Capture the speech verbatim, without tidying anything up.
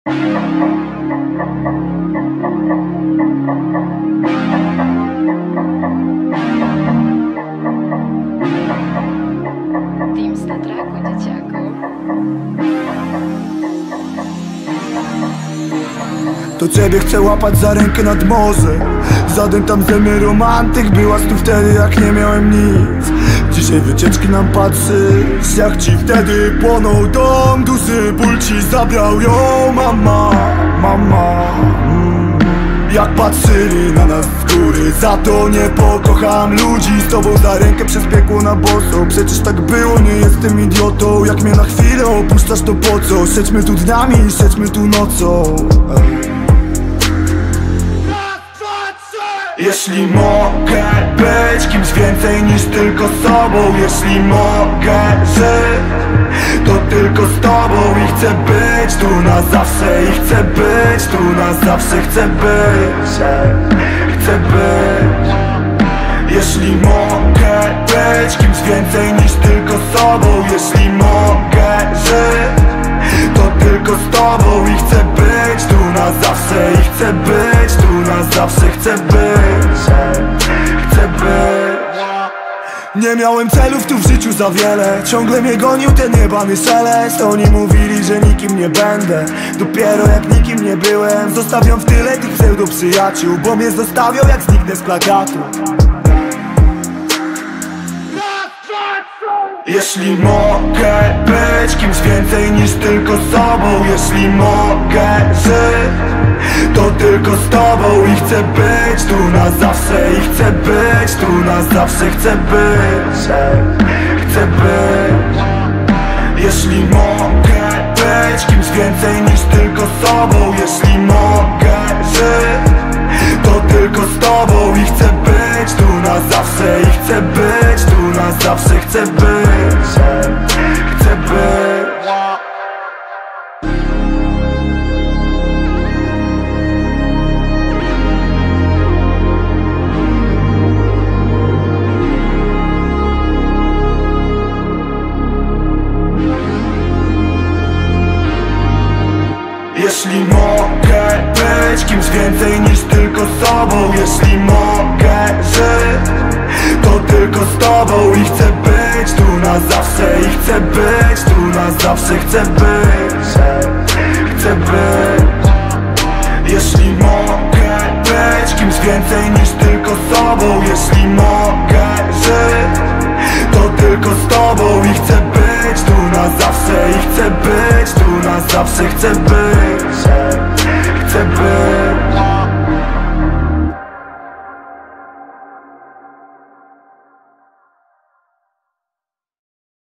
Teams na traku, dzieciaku. To ciebie chcę łapać za rękę nad morze. Żaden tam ze mnie romantyk. Byłaś tu wtedy jak nie miałem nic. Dzisiaj wycieczki nam patrzysz, jak ci wtedy płonął dom. Duży ból ci zabrał ją mama, mama mm. Jak patrzyli na nas z góry, za to nie pokocham ludzi. Z tobą za rękę przez piekło na boso. Przecież tak było, nie jestem idiotą. Jak mnie na chwilę opuszczasz, to po co? Siedźmy tu dniami, siedźmy tu nocą. Ej. Jeśli mogę być kimś więcej niż tylko sobą, jeśli mogę żyć, to tylko z tobą. I chcę być tu na zawsze, i chcę być tu na zawsze. Chcę być, chcę być. Jeśli mogę być kimś więcej niż tylko sobą, jeśli mogę żyć, to tylko z tobą. I chcę być tu na zawsze, i chcę być tu na zawsze. Chcę być, chcę być. Nie miałem celów tu w życiu za wiele. Ciągle mnie gonił ten jebany szelest. Oni mówili, że nikim nie będę. Dopiero jak nikim nie byłem, zostawiam w tyle tych pseudo przyjaciół, bo mnie zostawią jak zniknę z plakatu. Jeśli mogę być kimś więcej niż tylko sobą, jeśli mogę żyć, to tylko z tobą. I chcę być tu na zawsze, i chcę być tu na zawsze. Chcę być, chcę być. Jeśli mogę być kimś więcej niż tylko sobą, jeśli mogę żyć, to tylko z tobą. I chcę być tu na zawsze, i chcę być tu na zawsze. Chcę być, chcę być. Jeśli mogę być kimś więcej niż tylko sobą, jeśli mogę żyć, to tylko z tobą. I chcę być tu na zawsze, i chcę być tu na zawsze. Chcę być, chcę być. Jeśli mogę być kimś więcej niż tylko sobą, jeśli mogę żyć, to tylko z tobą. I chcę być tu na zawsze, i chcę być tu na zawsze. Chcę być, chcę być.